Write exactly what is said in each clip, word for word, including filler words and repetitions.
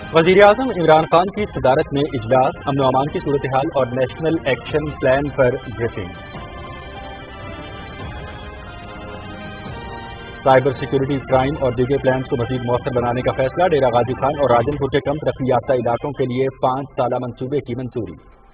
वज़ीर आज़म इमरान खान की सदारत में इजलास, अमन व अमान की सूरत-ए-हाल और नेशनल एक्शन प्लान पर ब्रीफिंग। साइबर सिक्योरिटी, क्राइम और दीगर प्लान को मजीद मौसर बनाने का फैसला। डेरा गाजी खान और राजनपुर के कम तरक्की याफ्ता इलाकों के लिए पाँच साला मंसूबे की मंजूरी।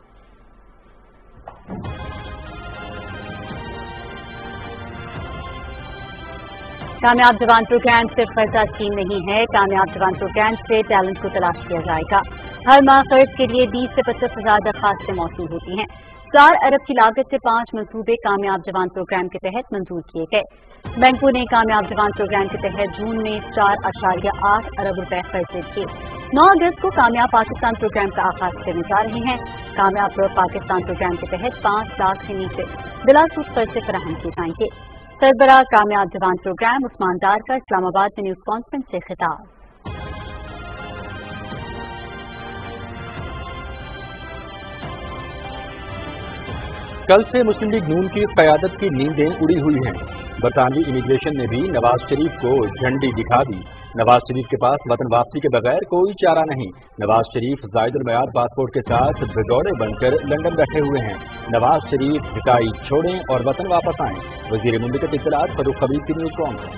कामयाब जवान प्रोग्राम सिर्फ फर्जा स्कीम नहीं है। कामयाब जवान प्रोग्राम से टैलेंट को तलाश किया जाएगा। हर माह कर्ज के लिए बीस से पच्चीस हजार दरखास्तें मौसूल होती हैं। चार अरब की लागत से पांच मंसूबे कामयाब जवान प्रोग्राम के तहत मंजूर किए गए। बैंकों ने कामयाब जवान प्रोग्राम के तहत जून में चार अशारिया आठ अरब रुपए कर्जे दिए। नौ अगस्त को कामयाब पाकिस्तान प्रोग्राम का आगाज करने जा रहे हैं। कामयाब पाकिस्तान प्रोग्राम के तहत पांच लाख से नीचे बिला सूद कर्जे फराहम किए जाएंगे। सरबराह कामयाब जवान प्रोग्राम उस्मान डार का इस्लामाबाद में न्यूज कॉन्फ्रेंस से खिताब। कल से मुस्लिम लीग नून की क़यादत की नींदें उड़ी हुई हैं। बरतानवी इमिग्रेशन ने भी नवाज शरीफ को झंडी दिखा दी। नवाज शरीफ के पास वतन वापसी के बगैर कोई चारा नहीं। नवाज शरीफ जायदुल मयाद पासपोर्ट के साथ भिगोड़े बनकर लंदन बैठे हुए हैं। नवाज शरीफ भिटाई छोड़ें और वतन वापस आएं। वजीर मुमलिकत इत्तलात फरूख हबीब की न्यूज कॉन्फ्रेंस।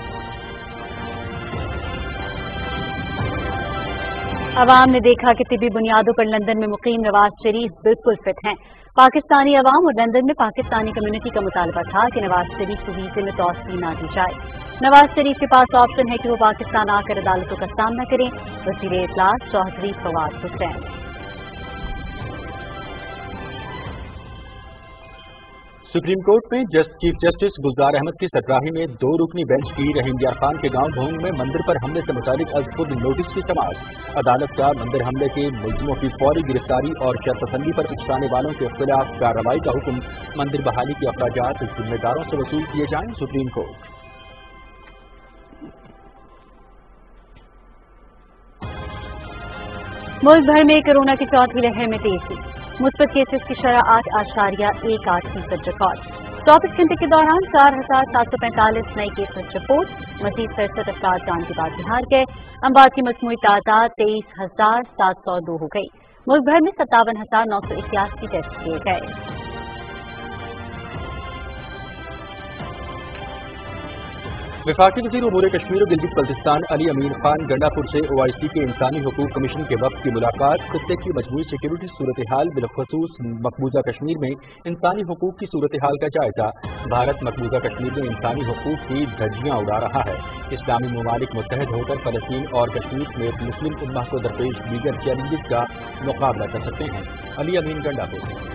अवाम ने देखा कि तिबी बुनियादों पर लंदन में मुकीम नवाज शरीफ बिल्कुल फिट हैं। पाकिस्तानी अवाम और लंदन में पाकिस्तानी कम्युनिटी का मुतालबा था कि नवाज शरीफ को वीजे में तौसीह न दी जाए। नवाज शरीफ के पास ऑप्शन है कि वो पाकिस्तान आकर अदालतों का सामना करें। वज़ीर इत्तलात चौधरी फवाद हुसैन। सुप्रीम कोर्ट में just chief justice Gulzar Ahmed की सरबराही में दो रुकनी बेंच की रहीम यार खान के गांव भोंग में मंदिर पर हमले से मुतालिक अज खुद नोटिस की समाअत। अदालत का मंदिर हमले के मुलजिमों की फौरी गिरफ्तारी और शर्तबंदी पर उकसाने वालों के खिलाफ कार्रवाई का हुक्म। मंदिर बहाली के अखराजात जिम्मेदारों से वसूल किए जाएं। Supreme court. मुल्क भर में कोरोना की चौथी लहर में तेजी। मुस्बत केसेस की शरह आठ आशारिया एक आठ फीसद रिकॉर्ड। चौबीस घंटे के दौरान चार हजार सात सौ पैंतालीस नई केसेस रिपोर्ट। मजीद सड़सठ अफराद जान के बाद बिहार गए। अमवात की मजमूई तादाद तेईस हजार सात सौ दो हो गई। मुल्क भर में सत्तावन हजार नौ सौ इक्यासी टेस्ट किए गए। वफाकी वज़ीर उमूर कश्मीर और गिलगित बल्तिस्तान अली अमीन खान गंडापुर से ओ आई सी के इंसानी हकूक कमीशन के वक्त की मुलाकात। खत्ते की मजमूई सिक्योरिटी सूरत हाल बिलखसूस मकबूजा कश्मीर में इंसानी हकूक की सूरत हाल का जायजा। भारत मकबूजा कश्मीर में इंसानी हकूक की धज्जियां उड़ा रहा है। इस्लामी ममालिक मुत्तहद होकर फलस्तीन और कश्मीर समेत मुस्लिम उम्मा को दरपेश दीगर चैलेंजेस का मुकाबला कर सकते हैं। अली अमीन गंडापुर।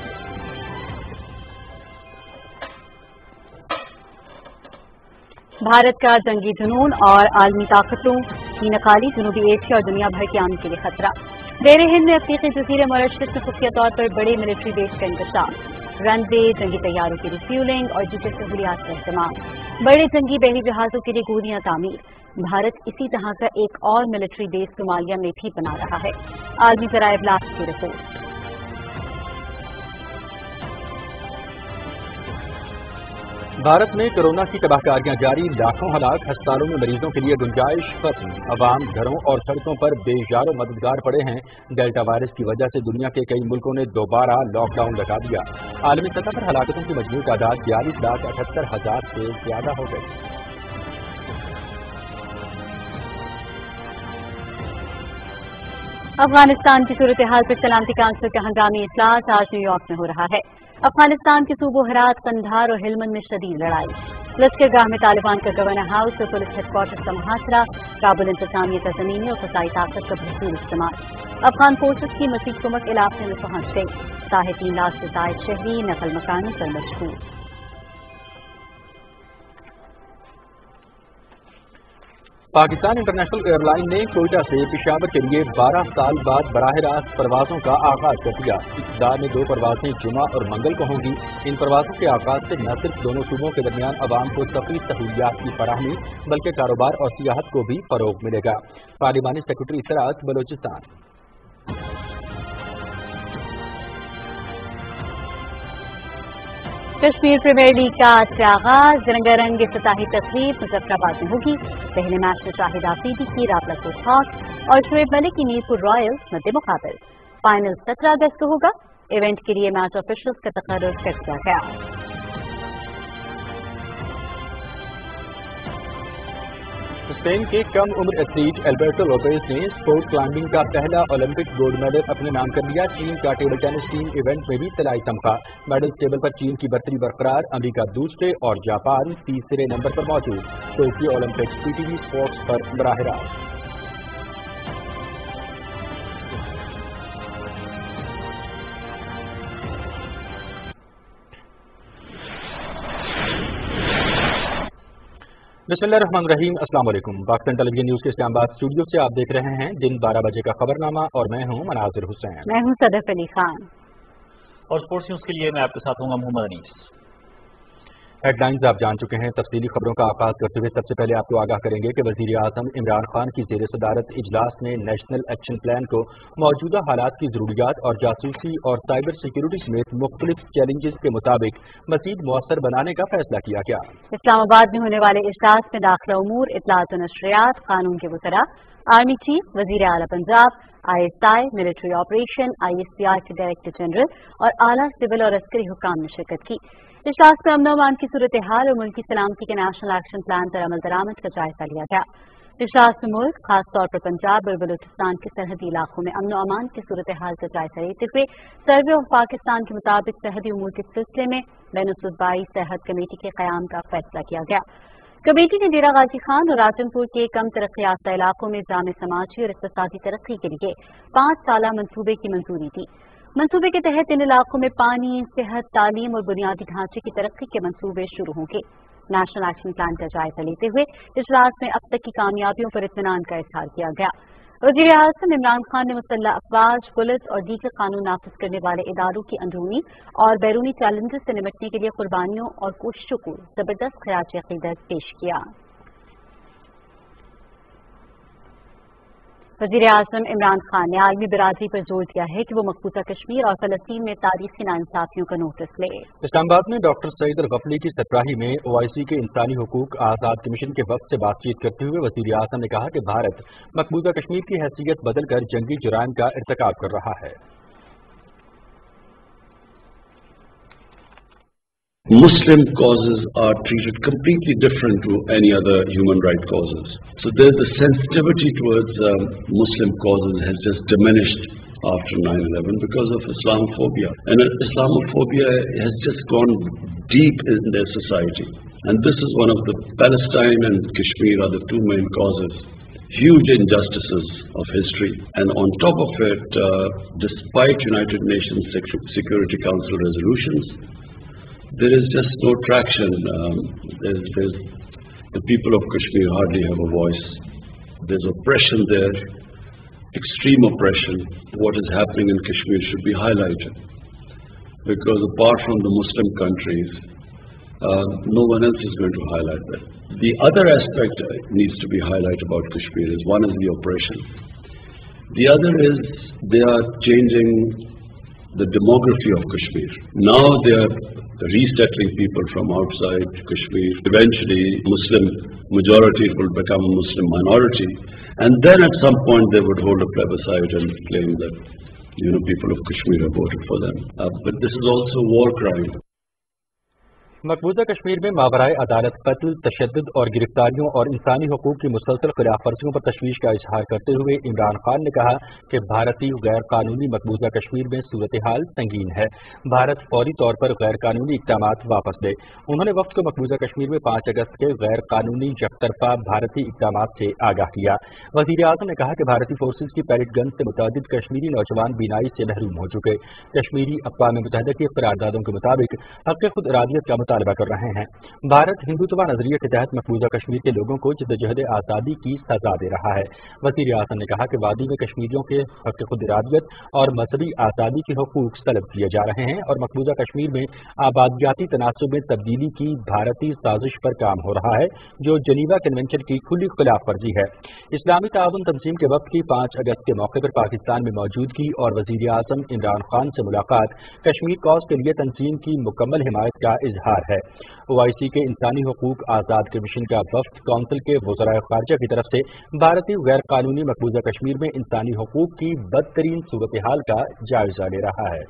भारत का जंगी जुनून और आलमी ताकतों की नकाली जनूबी एशिया और दुनिया भर के अमन के लिए खतरा। देर हिंद में अफ्रीकी जजीरे मॉरिशस में खुफिया तौर पर बड़े मिलिट्री बेस का इंतजाम। रनवे, जंगी तैयारों की रिफ्यूलिंग और दीगर सहूलियात का इस्तेमाल। बड़े जंगी बहरी जहाजों के लिए गोलियां तामीर। भारत इसी तरह का एक और मिलिट्री बेस सोमालिया में भी बना रहा है। आलमी ज़राए इब्लाग की रिपोर्ट। भारत में कोरोना की तबाहकारियां जारी। लाखों हलाक। अस्पतालों में मरीजों के लिए गुंजाइश खत्म। अवाम घरों और सड़कों पर बेजारो मददगार पड़े हैं। डेल्टा वायरस की वजह से दुनिया के कई मुल्कों ने दोबारा लॉकडाउन लगा दिया। आलमी सतह पर हलाकतों की मजमूई तादाद बयालीस लाख अठहत्तर हजार से ज्यादा हो गई। अफगानिस्तान की सूरत हाल पर सलामती काउंसिल का हंगामी इजलास आज न्यूयॉर्क में हो रहा है। अफगानिस्तान के सूबों हेरात, कंधार और हिलमंद में शदीद लड़ाई। लश्करगाह में तालिबान का गवर्नर हाउस और पुलिस हेडक्वार्टर का मुहासरा। काबुल इंतजामिया का जमीनी और फसाई ताकत का भरपूर इस्तेमाल। अफगान फोर्सेस की मजीद कुमक इलाके में पहुंच गई। साढ़े तीन लाख से जायद शहरी नकल मकानों पर मजबूर। पाकिस्तान इंटरनेशनल एयरलाइन ने कोयटा से पेशावर के लिए बारह साल बाद बराह रास्त परवाजों का आगाज कर दिया। इक़्तिदार में दो परवाजें जुमा और मंगल को होंगी। इन परवाजों के आगाज से न सिर्फ दोनों सूबों के दरमियान अवाम को सफरी सहूलियात की फराहमी बल्कि कारोबार और सियाहत को भी फरोग मिलेगा। पार्लिमानी सेक्रेटरी इत्तलात बलोचिस्तान। कश्मीर प्रीमियर लीग का आज से आगाज। रंगारंग इफ्तिताही तकरीब मुजफ्फराबाद में होगी। पहले मैच में शाहिद आफरीदी की रावलकोट हॉक और शुएब मलिक की मीरपुर रॉयल्स मध्य मुकाबल। फाइनल सत्रह अगस्त को होगा। इवेंट के लिए मैच ऑफिशियल्स का तकर्रुर कर दिया गया। स्पेन के कम उम्र एथलीट एल्बर्टो लोपेज ने स्पोर्ट क्लाइंबिंग का पहला ओलंपिक गोल्ड मेडल अपने नाम कर लिया। चीन का टेबल टेनिस टीम इवेंट में भी तलाई तमगा। मेडल टेबल पर चीन की बर्तरी बरकरार, अमेरिका दूसरे और जापान तीसरे नंबर पर मौजूद। टोक्यो ओलंपिक्स पीटीवी स्पोर्ट्स पर बराह रास्त। बिस्मिल्लाहिर्रहमानिर्रहीम, अस्सलाम वालेकुम। पाकिस्तान टेलीविजन न्यूज के इस्लामाबाद स्टूडियो से आप देख रहे हैं दिन बारह बजे का खबरनामा और मैं हूं मनाजिर हुसैन। मैं हूं सदफ अली खान और स्पोर्ट्स न्यूज के लिए मैं आपके साथ हूंगा मोहम्मद अनीस। हेडलाइंस आप जान चुके हैं। तफसीली खबरों का आगाज करते हुए सबसे पहले आपको आगाह करेंगे कि वजीर आजम इमरान खान की जेर सदारत इजलास ने नेशनल एक्शन प्लान को मौजूदा हालात की जरूरियात और जासूसी और साइबर सिक्योरिटी समेत मुख्तलिफ चैलेंजेस के मुताबिक मजीद मौसर बनाने का फैसला किया गया। इस्लामाबाद में होने वाले इजलास में दाखिला उमूर, इत्तलात व नशरियात, कानून के वज़रा, आर्मी चीफ, वजीर आला Punjab, I S I, military operation, I S P R के डायरेक्टर जनरल और आला सिविल और अस्करी हुकाम ने शिरकत की। इजलास में अमन अमान की सूरत हाल और मुल्की सलामती के नेशनल एक्शन प्लान पर अमल दरामद का जायजा लिया गया। इजलास में मुल्क खासतौर पर पंजाब और बलूचिस्तान के सरहदी इलाकों में अमन अमान की सूरत हाल का जायजा लेते हुए सर्वे ऑफ पाकिस्तान के मुताबिक सरहदी उमूर के सिलसिले में बैनुल-सूबाई सरहद कमेटी के कयाम का फैसला किया गया। कमेटी ने डेरा गाजी खान और राजनपुर के कम तरक्की याफ्ता इलाकों में जामे समाजी और इक़्तिसादी तरक्की के लिए पाँच साला मंसूबे की मंजूरी दी। मंसूबे के तहत इन इलाकों में पानी, सेहत, तालीम और बुनियादी ढांचे की तरक्की के मंसूबे शुरू होंगे। नेशनल एक्शन प्लान का जायजा लेते हुए इजलास में अब तक की कामयाबियों पर इत्मीनान का इजहार किया गया। वज़ीर आज़म इमरान खान ने मुसल्लह अफवाज, पुलिस और दीगर कानून नाफिज करने वाले इदारों की अंदरूनी और बैरूनी चैलेंजेस से निपटने के लिए कुर्बानियों और कोशिशों को जबरदस्त खराज अकीदत पेश किया। वज़ीर आज़म इमरान खान ने आलमी बिरादरी पर जोर दिया है कि वो मकबूजा कश्मीर और फलस्तीन में तारीखी नाइंसाफियों का नोटिस ले। इस्लामाबाद में डॉक्टर सईद अल गफली की सरबराही में ओ आई सी के इंसानी हुकूक आज़ाद कमीशन के वक्त से बातचीत करते हुए वज़ीर आज़म ने कहा कि भारत मकबूजा कश्मीर की हैसियत बदलकर जंगी जुराइम का इर्तिकाब कर रहा है। Muslim causes are treated completely different to any other human rights causes. So there's the sensitivity towards um, Muslim causes has just diminished after nine eleven because of Islamophobia. And Islamophobia has just gone deep in their society. And this is one of the Palestine and Kashmir are the two main causes. Huge injustices of history. And on top of it, uh, despite United Nations Security Council resolutions, there is just no traction. Um, there's, there's, the people of Kashmir hardly have a voice. There's oppression there, extreme oppression. What is happening in Kashmir should be highlighted. Because apart from the Muslim countries, uh, no one else is going to highlight that. The other aspect needs to be highlighted about Kashmir is one is the oppression. The other is they are changing the demography of Kashmir. Now they are resettling people from outside Kashmir. Eventually, Muslim majority will become a Muslim minority. And then at some point they would hold a plebiscite and claim that, you know, people of Kashmir have voted for them. Uh, but this is also a war crime. मकबूजा Kashmir में मावराए अदालत कत्ल, तशद्दुद और गिरफ्तारियों और इंसानी हकूक की मुसलसल खिलाफ वर्जियों पर तशवीश का इजहार करते हुए इमरान खान ने कहा कि भारतीय गैर कानूनी मकबूजा कश्मीर में सूरत हाल संगीन है। भारत फौरी तौर पर गैर कानूनी इक़दाम वापस ले। उन्होंने वक्त को मकबूजा कश्मीर में पाँच अगस्त के गैर कानूनी यकतरफा भारतीय इक़दाम से आगाह किया। वज़ीर आज़म ने कहा कि भारतीय फोर्सेज की पैरेड गन से मुतअद्दिद कश्मीरी नौजवान बीनाई से महरूम हो चुके। कश्मीरी अक़वाम मुत्तहिदा की करारदादों के मुताबिक हक़ खुद इरादियत का मुतालबा कर रहे हैं। भारत हिंदुत्व नजरिए के तहत मकबूजा कश्मीर के लोगों को जद्दोजहद आज़ादी की सजा दे रहा है। वज़ीर आज़म ने कहा कि वादी में कश्मीरियों के हक खुद इरादियत और मजहबी आज़ादी के हकूक तलब किए जा रहे हैं और मकबूजा कश्मीर में आबादियाती तनासुब में तब्दीली की भारतीय साजिश पर काम हो रहा है, जो जनीवा कन्वेंशन की खुली खिलाफ वर्जी है। इस्लामी ताउन तंजीम के वक्त की पाँच अगस्त के मौके पर पाकिस्तान में मौजूदगी और वज़ीर आज़म इमरान खान से मुलाकात कश्मीर कॉज के लिए तंजीम की मुकम्मल हिमायत का इजहार है। ओ आई सी के इंसानी हकूक आज़ाद कमीशन का वफ्द कौंसिल के वज़राए ख़ारजा की तरफ से भारतीय गैर कानूनी मकबूजा कश्मीर में इंसानी हकूक की बदतरीन सूरत हाल का जायजा ले रहा है।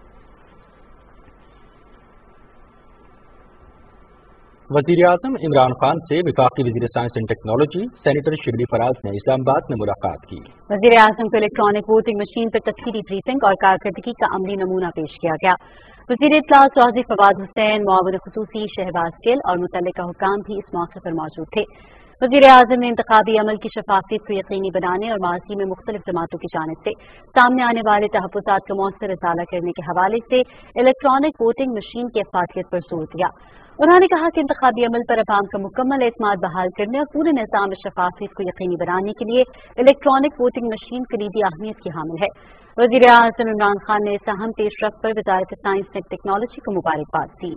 वज़ीर आज़म इमरान खान से वफाकी वज़ीर science and technology senator Shibli Faraz ने इस्लामाबाद में मुलाकात की। वज़ीर आज़म को इलेक्ट्रॉनिक वोटिंग मशीन पर तस्हीरी ब्रीफिंग और कारकर्दगी का अमली नमूना पेश किया गया। वज़ीर इत्तला चौधरी फवाद हुसैन, मुआविन खुसूसी शहबाज गिल और मुतल्लिका हुकाम भी इस मौके पर मौजूद थे। वज़ीर आज़म ने इंतखाबी अमल की शफाफियत को यकीनी बनाने और माजी में मुख्तलिफ जमातों की जानिब से सामने आने वाले तहफ़्फ़ुज़ात का मौसर इज़ाला करने के हवाले से इलेक्ट्रॉनिक वोटिंग मशीन की अफादियत पर जोर दिया। उन्होंने कहा कि इंतखाबी अमल पर अवाम का मुकम्मल एतमाद बहाल करने और पूरे निज़ाम में शफाफियत को यकीनी बनाने के लिए इलेक्ट्रॉनिक वोटिंग मशीन कलीदी अहमियत की हामिल है। वज़ीर आज़म इमरान खान ने इस अहम पेशरफ्त पर वज़ारत साइंस एंड टेक्नोलॉजी को मुबारकबाद दी।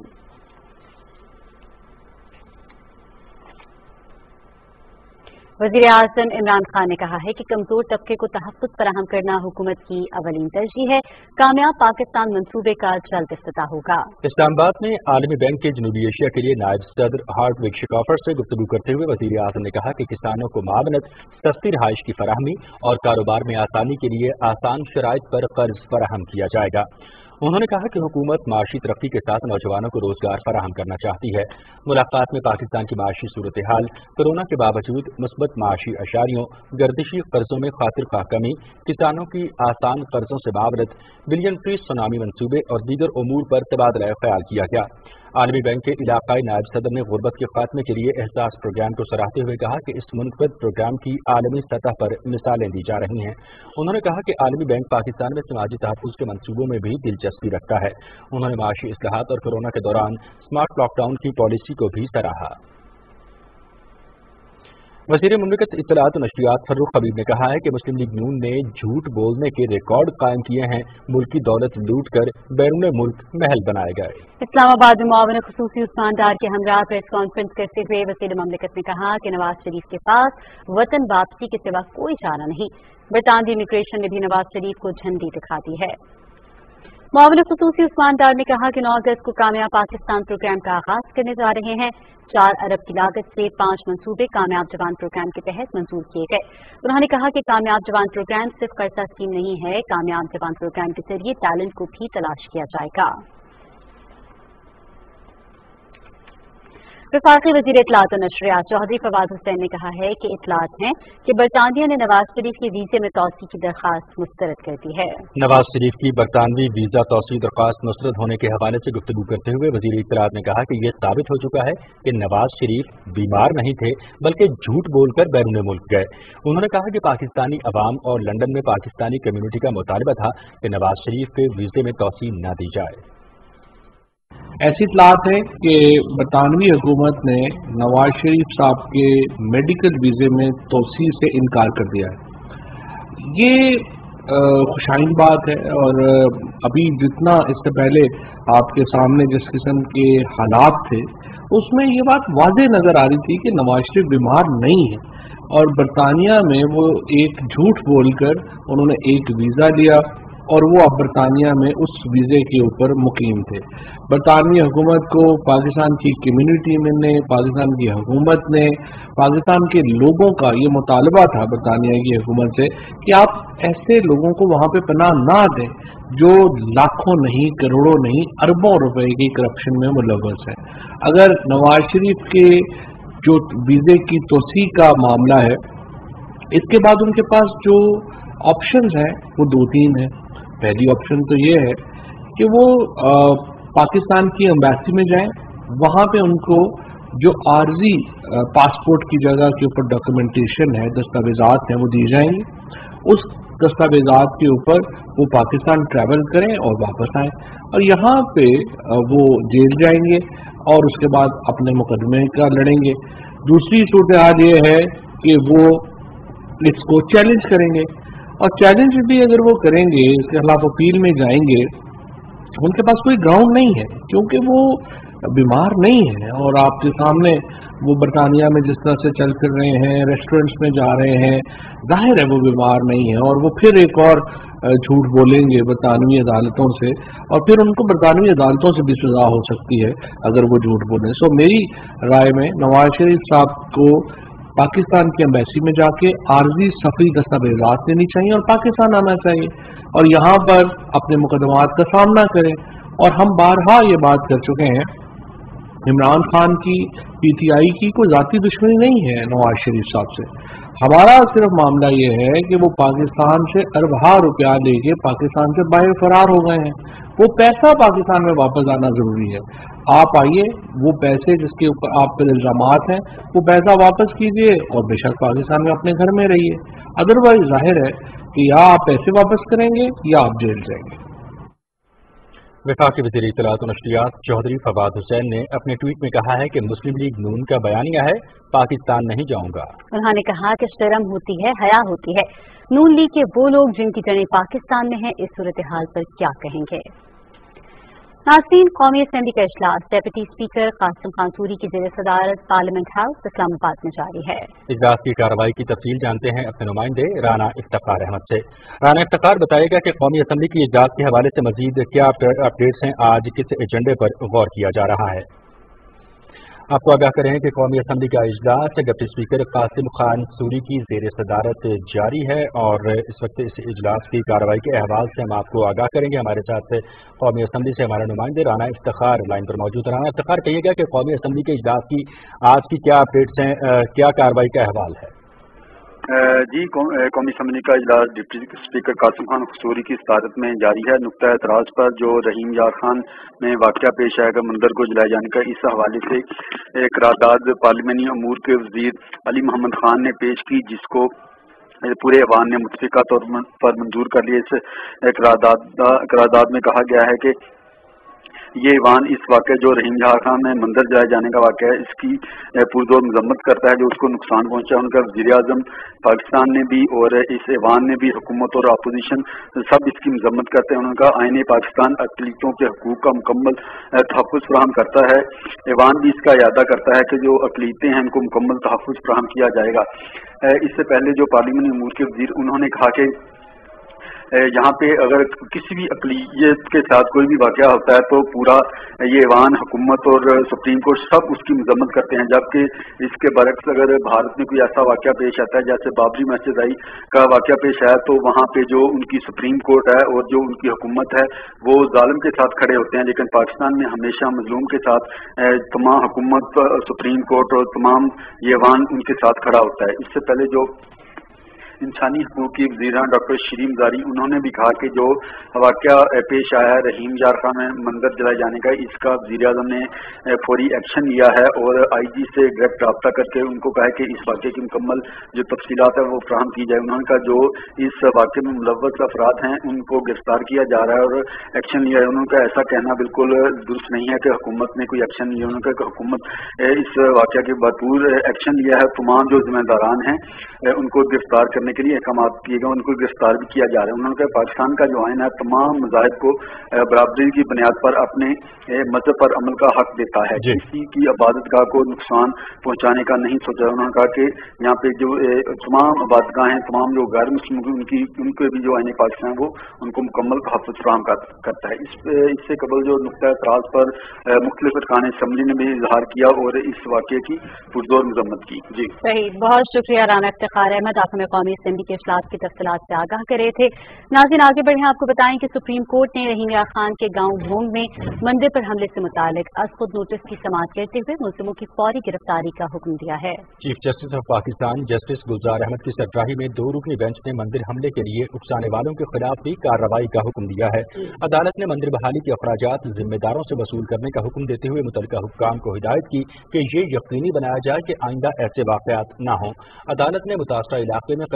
वज़ीर आज़म इमरान खान ने कहा है कि कमजोर तबके को तहफ़्फ़ुज़ फराहम करना हुकूमत की अवलीन तरजीह है। कामयाब पाकिस्तान मंसूबे का जल्द इफ्तिताह होगा। इस्लामाबाद में आलमी बैंक के जनूबी एशिया के लिए नायब सदर हार्टविग शिकाफर से गुफ्तगू करते हुए वज़ीर आज़म ने कहा कि किसानों को मावनत, सस्ती रिहाइश की फराहमी और कारोबार में आसानी के लिए आसान शराइत पर कर्ज फराहम किया जाएगा। उन्होंने कहा कि हुकूमत माशी तरक्की के साथ नौजवानों को रोजगार फराहम करना चाहती है। मुलाकात में पाकिस्तान की माशी सूरत हाल, कोरोना के बावजूद मुस्बत माशी अशारियों, गर्दिशी कर्जों में खातिर खा कमी, किसानों की आसान कर्जों से मावरत, बिलियन फीस सुनामी मंसूबे और दीगर उमूर पर तबादला ख्याल किया गया। आलमी बैंक के इलाकाई नायब सदर ने गुर्बत के खात्मे के लिए एहसास प्रोग्राम को सराहते हुए कहा कि इस मुनफरद प्रोग्राम की आलमी सतह पर मिसालें दी जा रही हैं। उन्होंने कहा कि आलमी बैंक पाकिस्तान में समाजी तहफ़्फ़ुज़ के मंसूबों में भी दिलचस्पी रखता है। उन्होंने माशी इस्लाहात और कोरोना के दौरान स्मार्ट लॉकडाउन की पॉलिसी को भी सराहा। वज़ीर मुमलिकत इत्तलात और नशरियात फर्रुख हबीब ने कहा है कि मुस्लिम लीग नून ने झूठ बोलने के रिकॉर्ड कायम किए हैं। मुल्की दौलत लूट कर बैरून मुल्क महल बनाए गए। इस्लामाबाद में मुआविन खुसूसी उस्मान डार के हमरा प्रेस कॉन्फ्रेंस करते हुए वज़ीर मुमलिकत ने कहा कि नवाज शरीफ के पास वतन वापसी के सिवा कोई चारा नहीं। बरतानवी इमिग्रेशन ने भी नवाज शरीफ को झंडी दिखा दी है। मुआविन खुसूसी उस्मान डार ने कहा कि नौ अगस्त को कामयाब पाकिस्तान प्रोग्राम का आगाज करने जा रहे हैं। चार अरब की लागत से पांच मंसूबे कामयाब जवान प्रोग्राम के तहत मंजूर किए गए। उन्होंने कहा कि कामयाब जवान प्रोग्राम सिर्फ कर्जा स्कीम नहीं है, कामयाब जवान प्रोग्राम के जरिए टैलेंट को भी तलाश किया जाएगा। वफाकी वज़ीर इत्तलात और नशरियात चौधरी फवाद हुसैन ने कहा है कि इत्तलात हैं कि बरतानिया ने नवाज शरीफ की वीजे में तौसी की दरख्वास्त मुस्तरद कर दी है। नवाज शरीफ की बरतानवी वीजा तौसी दरख्वास्त मुस्तरद होने के हवाले से गुफ्तगू करते हुए वज़ीर इत्तलात ने कहा कि यह साबित हो चुका है कि नवाज शरीफ बीमार नहीं थे, बल्कि झूठ बोलकर बैरून मुल्क गए। उन्होंने कहा कि पाकिस्तानी अवाम और लंदन में पाकिस्तानी कम्युनिटी का मुतालबा था कि नवाज शरीफ के वीजे में तौसी न दी जाए। ऐसी इतलात है कि बरतानवी हुकूमत ने नवाज शरीफ साहब के मेडिकल वीज़े में तोसी से इनकार कर दिया है। ये खुशाइन बात है और अभी जितना इससे पहले आपके सामने जिस किस्म के हालात थे उसमें ये बात वाज़ेह नज़र आ रही थी कि नवाज शरीफ बीमार नहीं है और बरतानिया में वो एक झूठ बोलकर उन्होंने एक वीज़ा लिया और वो अब बरतानिया में उस वीज़े के ऊपर मुकीम थे। बरतानवी हुकूमत को पाकिस्तान की कम्युनिटी ने, पाकिस्तान की हुकूमत ने, पाकिस्तान के लोगों का ये मुतालबा था बरतानिया की हुकूमत से कि आप ऐसे लोगों को वहाँ पे पनाह ना दें जो लाखों नहीं, करोड़ों नहीं, अरबों रुपए की करप्शन में मुलव्वस है। अगर नवाज शरीफ के जो वीज़े की तोसी का मामला है, इसके बाद उनके पास जो ऑप्शंस हैं वो दो तीन हैं। पहली ऑप्शन तो ये है कि वो आ, पाकिस्तान की एम्बेसी में जाएं, वहाँ पे उनको जो आर्जी पासपोर्ट की जगह के ऊपर डॉक्यूमेंटेशन है, दस्तावेजात हैं, वो दी जाएंगी। उस दस्तावेजात के ऊपर वो पाकिस्तान ट्रैवल करें और वापस आएं, और यहाँ पे वो जेल जाएंगे और उसके बाद अपने मुकदमे का लड़ेंगे। दूसरी सूरत हाल ये है कि वो इसको चैलेंज करेंगे, और चैलेंज भी अगर वो करेंगे, इसके खिलाफ अपील में जाएंगे, उनके पास कोई ग्राउंड नहीं है क्योंकि वो बीमार नहीं है। और आपके सामने वो बरतानिया में जिस तरह से चल फिर रहे हैं, रेस्टोरेंट्स में जा रहे हैं, जाहिर है वो बीमार नहीं है, और वो फिर एक और झूठ बोलेंगे बरतानवी अदालतों से, और फिर उनको बरतानवी अदालतों से भी सजा हो सकती है अगर वो झूठ बोलें। सो मेरी राय में नवाज शरीफ साहब को पाकिस्तान की एम्बेसी में जाके आर्जी सफरी दस्तावेजात देनी चाहिए और पाकिस्तान आना चाहिए, और यहाँ पर अपने मुकदमात का सामना करें। और हम बारहा ये बात कर चुके हैं, इमरान खान की पी टी आई की कोई ज़ाती दुश्मनी नहीं है नवाज शरीफ साहब से। हमारा सिर्फ मामला ये है कि वो पाकिस्तान से अरबा रुपया लेके पाकिस्तान से बाहर फरार हो गए हैं। वो पैसा पाकिस्तान में वापस आना जरूरी है। आप आइए, वो पैसे जिसके ऊपर आप पर इल्जामात हैं वो पैसा वापस कीजिए और बेशक पाकिस्तान में अपने घर में रहिए। अदरवाइज जाहिर है कि या आप पैसे वापस करेंगे या आप जेल जाएंगे। वफाकी वज़ीर इत्तलात व नशरियात चौधरी फवाद हुसैन ने अपने ट्वीट में कहा है कि मुस्लिम लीग नून का बयानिया है, पाकिस्तान नहीं जाऊंगा। उन्होंने कहा कि शर्म होती है, हया होती है। नून लीग के वो लोग जिनकी जड़ें पाकिस्तान में हैं, इस सूरत हाल पर क्या कहेंगे। नाज़रीन, कौमी असम्बली का इजलास डेप्यूटी स्पीकर कासिम खान सूरी की ज़ेर सदारत पार्लियामेंट हाउस इस्लामाबाद में जारी है। इजलास की कार्रवाई की तफसील जानते हैं अपने नुमाइंदे राना इफ्तिखार अहमद से। राना इफ्तिखार बताएगा कि कौमी असम्बली की इजलास के हवाले से मजीद क्या अपडेट्स हैं, आज किस एजेंडे पर गौर किया जा रहा है। आपको आगाह करें कि कौमी असम्बली का इजलास डिप्टी स्पीकर कासिम खान सूरी की ज़ेर सदारत जारी है, और इस वक्त इस इजलास की कार्रवाई के अहवाल से हम आपको आगाह करेंगे। हमारे साथ कौमी असम्बली से हमारे नुमाइंदे राना इफ्तिखार लाइन पर मौजूद। राना इफ्तिखार, कहिएगा कि कौमी असम्बली के इजलास की आज की क्या अपडेट्स हैं, क्या कार्रवाई का अहवाल है। जी, कौमी असम्बली का इजलास डिप्टी स्पीकर कासिम खान सूरी की सदारत में जारी है। नुक्ता एतराज़ पर जो रहीम यार खान में वाक़या पेश आएगा मंदिर को जलाए जाने का, इस हवाले से एक करारदाद पार्लिमानी अमूर के वज़ीर अली मोहम्मद खान ने पेश की, जिसको पूरे ऐवान ने मुतफ़िका तौर पर मंजूर कर लिया। इस करारदाद में कहा गया है कि ये ईवान इस वाक़े जो रहीम यार खान में मंदिर जलाए जाने का वाक़या है, इसकी पुरजोर मजम्मत करता है, जो उसको नुकसान पहुंचा। उनका वज़ीर आज़म पाकिस्तान ने भी और इस ईवान ने भी, हुकूमत और अपोजिशन सब इसकी मजम्मत करते हैं। उनका आईने पाकिस्तान अक़लीतों के हकूक़ का मुकम्मल तहफ़्फ़ुज़ फराहम करता है। ईवान भी इसका इरादा करता है कि जो अक़लीतें हैं उनको मुकम्मल तहफ़्फ़ुज़ फराहम किया जाएगा। इससे पहले जो पार्लिमानी अमूर के वज़ीर, उन्होंने कहा कि यहाँ पे अगर किसी भी अक़लियत के साथ कोई भी वाक़या होता है तो पूरा ये ईवान, हुकूमत और सुप्रीम कोर्ट सब उसकी मजम्मत करते हैं। जबकि इसके बरक्स अगर भारत में कोई ऐसा वाक़या पेश आता है, जैसे बाबरी मस्जिद आई का वाक़या पेश आया, तो वहाँ पे जो उनकी सुप्रीम कोर्ट है और जो उनकी हुकूमत है वो जालिम के साथ खड़े होते हैं। लेकिन पाकिस्तान में हमेशा मजलूम के साथ तमाम हुकूमत, सुप्रीम कोर्ट और तमाम ये ईवान उनके साथ खड़ा होता है। इससे पहले जो इंसानी हकूक़ की वज़ीर डॉक्टर शरीम ज़ारी, उन्होंने भी कहा कि जो वाक़या पेश आया है रहीम यार खान में मंदिर जलाए जाने का, इसका वज़ीर आज़म ने फौरी एक्शन लिया है और आई जी से डायरेक्ट रब्ता करके उनको कहा है कि इस वाक़े की मुकम्मल जो तफसीलात है वो फराहम की जाए। उन्होंने कहा जो इस वाक़े में मुलव्वस अफराद हैं उनको गिरफ्तार किया जा रहा है और एक्शन लिया है। उन्होंने कहा ऐसा कहना बिल्कुल दुरुस्त नहीं है कि हुकूमत ने कोई एक्शन लिया। उन्होंने कहा कि हुकूमत इस वाक़े के भरपूर एक्शन लिया है। तमाम जो जिम्मेदारान हैं उनको गिरफ्तार करने के लिए अहकाम किए गए, उनको गिरफ्तार भी किया जा रहा है। उन्होंने कहा पाकिस्तान का जो आइन है तमाम मज़ाहिब को बराबरी की बुनियाद पर अपने मज़हब पर अमल का हक देता है, किसी की इबादतगाह को नुकसान पहुंचाने का नहीं सोचा। उन्होंने कहा कि यहाँ पे जो तमाम इबादतगाह हैं, तमाम जो गैर मुस्लिम उनकी उनके भी जो आइन पाकिस्तान है वो उनको मुकम्मल तहफ़्फ़ुज़ फराहम करता है। इस इससे कबल जो नुक्ता एतराज़ पर मुख्तलिफ अरकान असम्बली ने भी इजहार किया और इस वाक़े की पुरजोर मजम्मत की। जी सही, बहुत शुक्रिया राना इफ्तिखार अहमद, आप हमें कौमी असम्बली के इजलास की तफसीलात से आगाह कर रहे थे। नाज़रीन, आगे बढ़े आपको बताएं कि सुप्रीम कोर्ट ने रहीम यार खान के गांव भोंग में मंदिर पर हमले से मुतालिक आज खुद नोटिस की समाअत करते हुए मुलजिमों की फौरी गिरफ्तारी का हुक्म दिया है। Chief justice of Pakistan justice Gulzar Ahmed की सरबराही में दो रुकनी बेंच ने मंदिर हमले के लिए उकसाने वालों के खिलाफ भी कार्रवाई का हुक्म दिया है। अदालत ने मंदिर बहाली के अखराजात जिम्मेदारों से वसूल करने का हुक्म देते हुए मुतल्लिका हुक्काम को हिदायत की कि ये यकीनी बनाया जाए कि आइंदा ऐसे वाक़यात न हों। अदालत ने मुतासरा इलाके में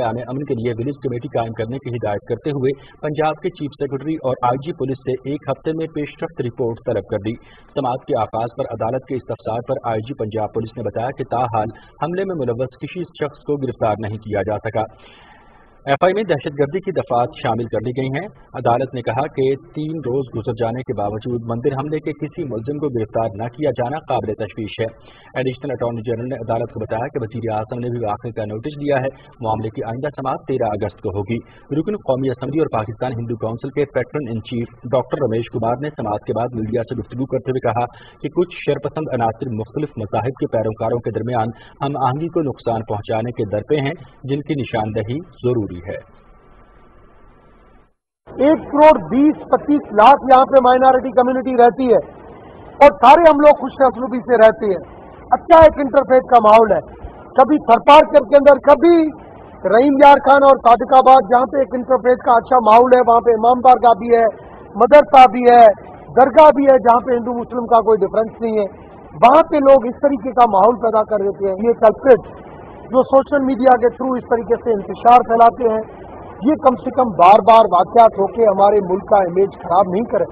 क़याम अमन के लिए विलेज कमेटी कायम करने की हिदायत करते हुए पंजाब के चीफ सेक्रेटरी और आई जी पुलिस से एक हफ्ते में पेशरफ्त रिपोर्ट तलब कर दी। समाअत के आगाज पर अदालत के इस्तफसार पर आई जी पंजाब पुलिस ने बताया कि ताहाल हमले में मुलव्वस किसी शख्स को गिरफ्तार नहीं किया जा सका। एफ आई में दहशतगर्दी की दफात शामिल कर ली गई हैं। अदालत ने कहा कि तीन रोज गुजर जाने के बावजूद मंदिर हमले के किसी मुलजिम को गिरफ्तार न किया जाना काबिल तशवीश है। एडिशनल अटॉर्नी जनरल ने अदालत को बताया कि वज़ीर आज़म ने भी वाक़े का नोटिस दिया है। मामले की आइंदा समाअत तेरह अगस्त को होगी। रुकन कौमी असम्बली और पाकिस्तान हिंदू काउंसिल के patron in chief doctor Ramesh Kumar ने समाअत के बाद मीडिया से गुफ्तगू करते हुए कहा कि कुछ शरपसंद अनासर मुख्तलिफ मज़ाहिब के पैरोकारों के दरमियान हम आहंगी को नुकसान पहुँचाने के दर पे हैं, जिनकी निशानदही जरूरी है। एक करोड़ बीस पच्चीस लाख यहाँ पे माइनॉरिटी कम्युनिटी रहती है और सारे हम लोग खुश नस्लुबी से रहते हैं। अच्छा एक इंटरफेथ का माहौल है। कभी थरपार के अंदर, कभी रहीम यार खान और सादिकाबाद जहाँ पे एक इंटरफेथ का अच्छा माहौल है, वहाँ पे इमाम बारगाह भी है, मदरसा भी है, दरगाह भी है, जहाँ पे हिंदू मुस्लिम का कोई डिफरेंस नहीं है। वहाँ पे लोग इस तरीके का माहौल पैदा कर देते हैं। ये कल्प्रिट जो सोशल मीडिया के थ्रू इस तरीके से इंतशार फैलाते हैं, ये कम से कम बार बार वाक़यात होके हमारे मुल्क का इमेज खराब नहीं करे।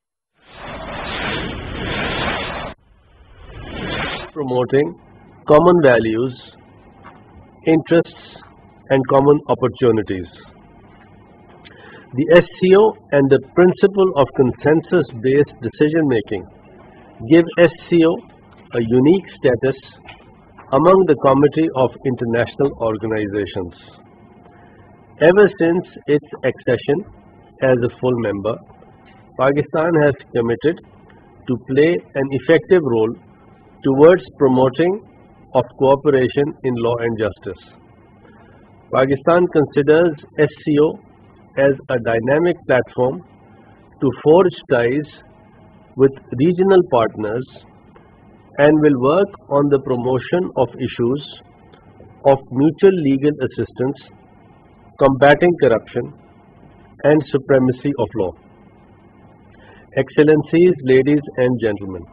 Promoting common values, interests and common opportunities. The S C O and the principle of consensus-based decision making give S C O a unique status among the Committee of International Organizations. Ever since its accession as a full member, Pakistan has committed to play an effective role towards promoting of cooperation in law and justice. Pakistan considers S C O as a dynamic platform to forge ties with regional partners and will work on the promotion of issues of mutual legal assistance, combating corruption and supremacy of law. Excellencies, ladies and gentlemen,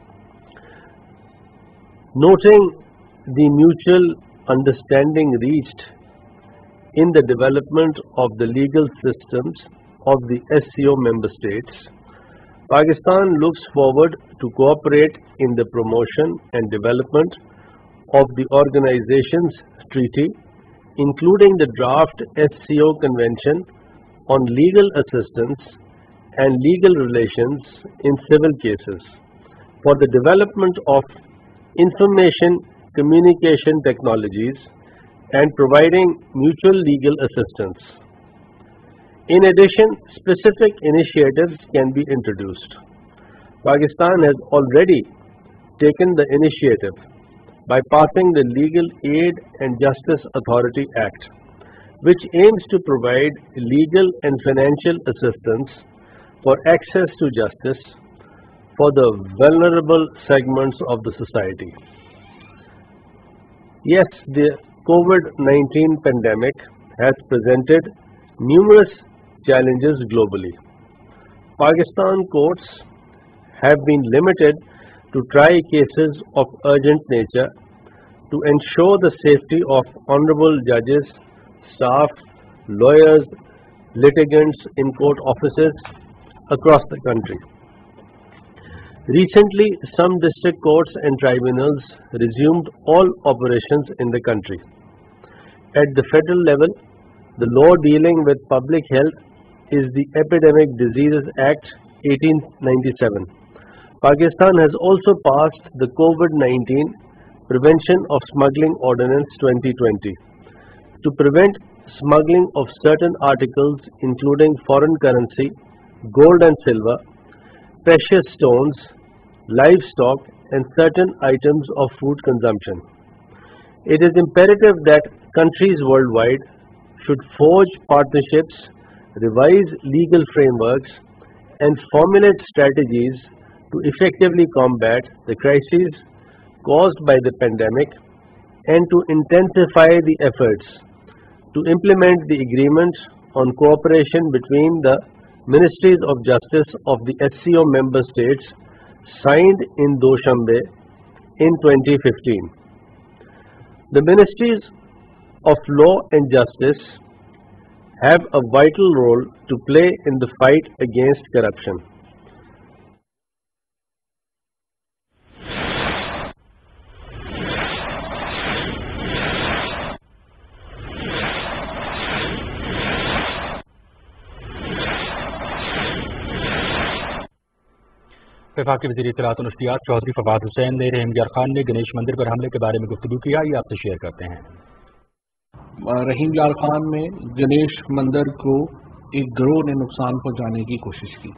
noting the mutual understanding reached in the development of the legal systems of the S C O member states, Pakistan looks forward to cooperate in the promotion and development of the organization's treaty, including the draft S C O Convention on Legal Assistance and Legal Relations in Civil Cases, for the development of information communication technologies and providing mutual legal assistance. In addition, specific initiatives can be introduced. Pakistan has already taken the initiative by passing the Legal Aid and Justice Authority Act, which aims to provide legal and financial assistance for access to justice for the vulnerable segments of the society. Yes, the COVID nineteen pandemic has presented numerous challenges globally. Pakistan courts have been limited to try cases of urgent nature to ensure the safety of honorable judges, staff, lawyers, litigants in court offices across the country. Recently, some district courts and tribunals resumed all operations in the country. At the federal level, the law dealing with public health is the Epidemic Diseases Act eighteen ninety-seven. Pakistan has also passed the COVID nineteen Prevention of Smuggling Ordinance twenty twenty to prevent smuggling of certain articles including foreign currency, gold and silver, precious stones, livestock and certain items of food consumption. It is imperative that countries worldwide should forge partnerships, revise legal frameworks and formulate strategies to effectively combat the crises caused by the pandemic and to intensify the efforts to implement the agreement on cooperation between the Ministries of Justice of the S C O member states signed in Dushanbe in twenty fifteen. The ministries of law and justice have a vital role to play in the fight against corruption. वफाकी वज़ीर इत्तलात और नशरियात चौधरी फवाद हुसैन ने रहीम यार खान ने गणेश मंदिर पर हमले के बारे में गुफ्तगू किया, ये आपसे शेयर करते हैं। रहीम यार खान में गणेश मंदिर को एक गिरोह ने नुकसान पहुंचाने की कोशिश की।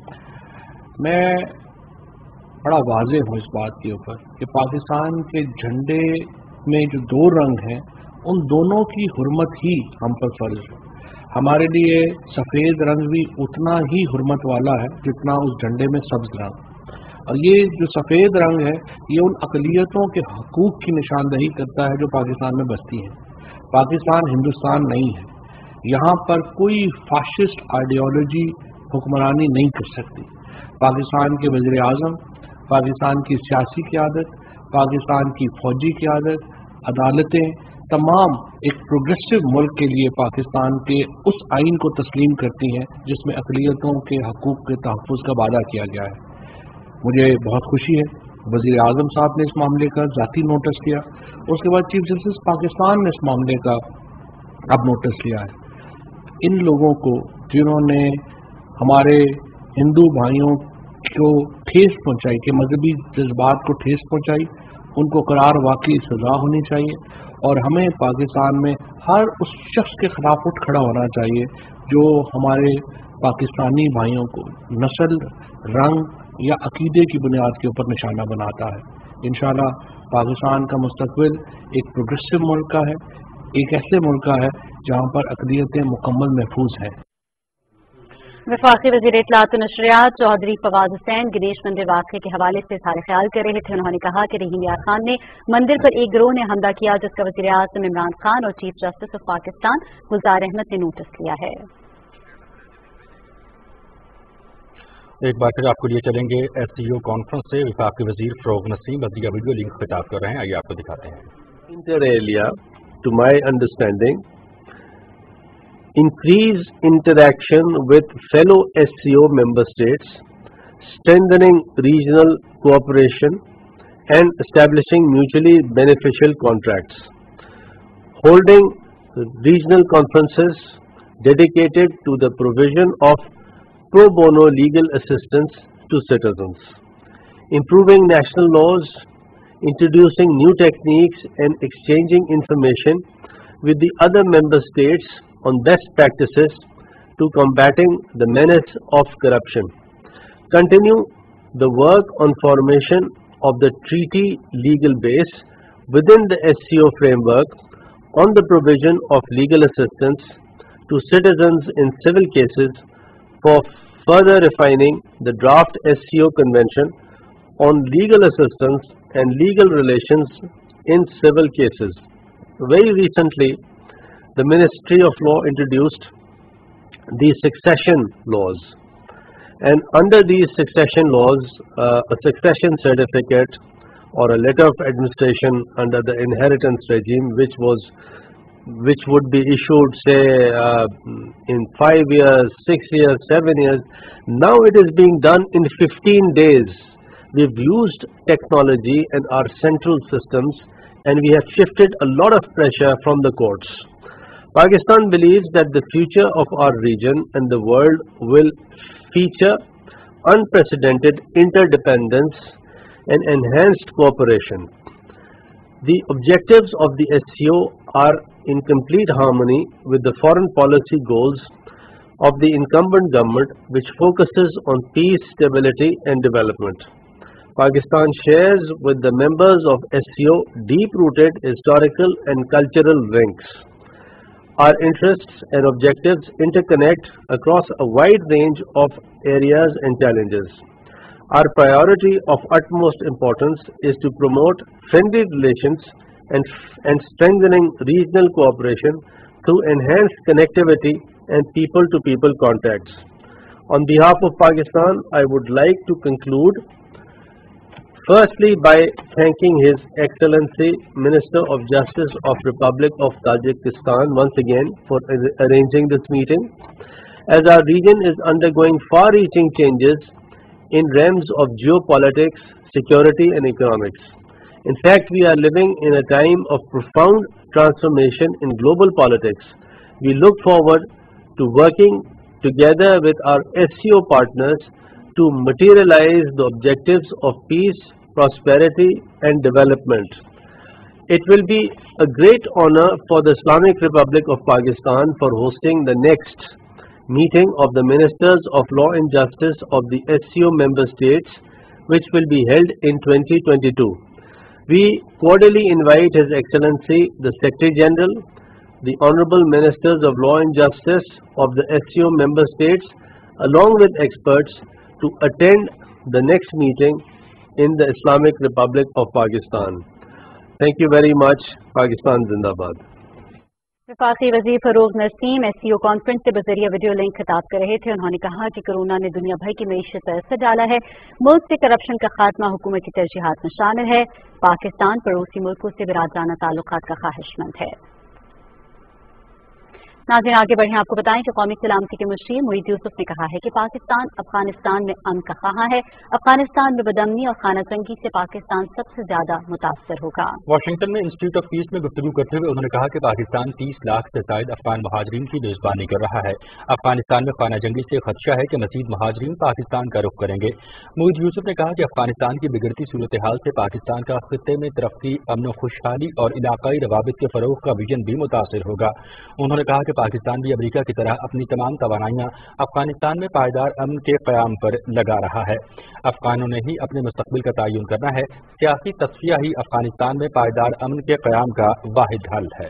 मैं बड़ा वाज़ेह हूँ इस बात के ऊपर कि पाकिस्तान के झंडे में जो दो रंग हैं उन दोनों की हुर्मत ही हम पर फर्ज है। हमारे लिए सफ़ेद रंग भी उतना ही हुर्मत वाला है जितना उस झंडे में सब्ज रंग। और ये जो सफ़ेद रंग है ये उन अक़लियतों के हकूक़ की निशानदही करता है जो पाकिस्तान में बसती हैं। पाकिस्तान हिंदुस्तान नहीं है, यहाँ पर कोई फाशिस्ट आइडियोलॉजी हुक्मरानी नहीं कर सकती। पाकिस्तान के वज़ीर आज़म, पाकिस्तान की सियासी क़यादत, पाकिस्तान की फ़ौजी क़यादत, अदालतें तमाम एक प्रोग्रेसिव मुल्क के लिए पाकिस्तान के उस आइन को तस्लीम करती हैं जिसमें अक़लियतों के हकूक़ के तहफ़्फ़ुज़ का वादा किया गया है। मुझे बहुत खुशी है वज़ीर आज़म साहब ने इस मामले का ज़ाती नोटिस लिया, उसके बाद चीफ जस्टिस पाकिस्तान ने इस मामले का अब नोटिस लिया है। इन लोगों को जिन्होंने हमारे हिंदू भाइयों को ठेस पहुंचाई, के मजहबी जज्बात को ठेस पहुंचाई, उनको करार वाकई सज़ा होनी चाहिए। और हमें पाकिस्तान में हर उस शख्स के खिलाफ उठ खड़ा होना चाहिए जो हमारे पाकिस्तानी भाइयों को नस्ल, रंग या अकीदे की बुनियाद के ऊपर निशाना बनाता है। इंशाअल्लाह पाकिस्तान का मुस्तकबिल एक प्रोग्रेसिव मुल्क का है, एक ऐसे मुल्क का है जहाँ पर अक़लियतें मुकम्मल महफूज हैं। वफाकी वज़ीर इत्तलात और नशरियात चौधरी फवाद हुसैन गणेश मंदिर वाक़े के हवाले से इज़हार ख्याल कर रहे थे। उन्होंने कहा कि रहीम यार खान ने मंदिर पर एक गिरोह ने हमला किया जिसका वज़ीर आज़म इमरान खान और chief justice of Pakistan Gulzar Ahmed ने नोटिस लिया है। एक बार फिर आपको लिए चलेंगे एस सी ओ कॉन्फ्रेंस से। वफाकी वज़ीर फ़रोग़ नसीम वज़ीर वीडियो लिंक खिताब कर रहे हैं, आइए आपको दिखाते हैं। Inter alia, to my understanding, increase interaction with fellow S C O member states, strengthening regional cooperation and establishing mutually beneficial contracts, holding regional conferences dedicated to the provision of pro bono legal assistance to citizens, improving national laws, introducing new techniques and exchanging information with the other member states on best practices to combating the menace of corruption. Continue the work on formation of the treaty legal base within the S C O framework on the provision of legal assistance to citizens in civil cases for further refining the draft S C O convention on legal assistance and legal relations in civil cases. Very recently, the Ministry of Law introduced the succession laws, and under these succession laws, uh, a succession certificate or a letter of administration under the inheritance regime, which was which would be issued, say, uh, in five years, six years, seven years. Now it is being done in fifteen days. We've used technology and our central systems, and we have shifted a lot of pressure from the courts. Pakistan believes that the future of our region and the world will feature unprecedented interdependence and enhanced cooperation. The objectives of the S C O are in complete harmony with the foreign policy goals of the incumbent government, which focuses on peace, stability and development. Pakistan shares with the members of S C O deep-rooted historical and cultural links. Our interests and objectives interconnect across a wide range of areas and challenges. Our priority of utmost importance is to promote friendly relations and, and strengthening regional cooperation through enhanced connectivity and people-to-people contacts. On behalf of Pakistan, I would like to conclude Firstly, by thanking His Excellency Minister of Justice of Republic of Tajikistan once again for ar- arranging this meeting, as our region is undergoing far-reaching changes in realms of geopolitics, security and economics. In fact, we are living in a time of profound transformation in global politics. We look forward to working together with our S C O partners to materialize the objectives of peace, prosperity and development. It will be a great honor for the Islamic Republic of Pakistan for hosting the next meeting of the Ministers of Law and Justice of the S C O member states, which will be held in twenty twenty-two. We cordially invite His Excellency the Secretary General, the Honorable Ministers of Law and Justice of the S C O member states, along with experts, to attend the next meeting in the Islamic Republic of Pakistan. Thank you very much. Pakistan Zindabad. वफाकी वज़ीर Farogh Naseem S C O conference से बजरिया video link खिताब कर रहे थे। उन्होंने कहा कि कोरोना ने दुनिया भर की मईशत पर असर डाला है। मुल्क से करप्शन का खात्मा हुकूमत की तरजीहात में शामिल है। पाकिस्तान पड़ोसी मुल्कों से बिरादराना ताल्लुकात का ख्वाहिशमंद है। नाज़रीन आगे बढ़े, आपको बताएं कि कौमी सलामती के मुशीर मुईद यूसुफ ने कहा है कि पाकिस्तान अफगानिस्तान में अमन का ख्वाह है। अफगानिस्तान में बदअमनी और खाना जंगी से पाकिस्तान सबसे ज्यादा मुतासर होगा। वाशिंगटन में इंस्टीट्यूट ऑफ पीस में गुफ्तगू करते हुए उन्होंने कहा कि पाकिस्तान तीस लाख से जायद अफगान महाजरीन की मेजबानी कर रहा है। अफगानिस्तान में खाना जंगी से खदशा है कि मजीद महाजरीन पाकिस्तान का रुख करेंगे। मुईद यूसुफ ने कहा कि अफगानिस्तान की बिगड़ती सूरत हाल से पाकिस्तान का खित्ते में तरक्की, अमन खुशहाली और इलाकाई रवाबित के फरोग का विजन भी मुतासर होगा। उन्होंने कहा कि पाकिस्तान भी अमेरिका की तरह अपनी तमाम तवानाइयां अफगानिस्तान में पायदार अमन के क़याम पर लगा रहा है। अफगानों ने ही अपने मुस्तकबिल का तयन करना है। सियासी तस्फिया ही अफगानिस्तान में पायदार अमन के क़याम का वाहिद हल है।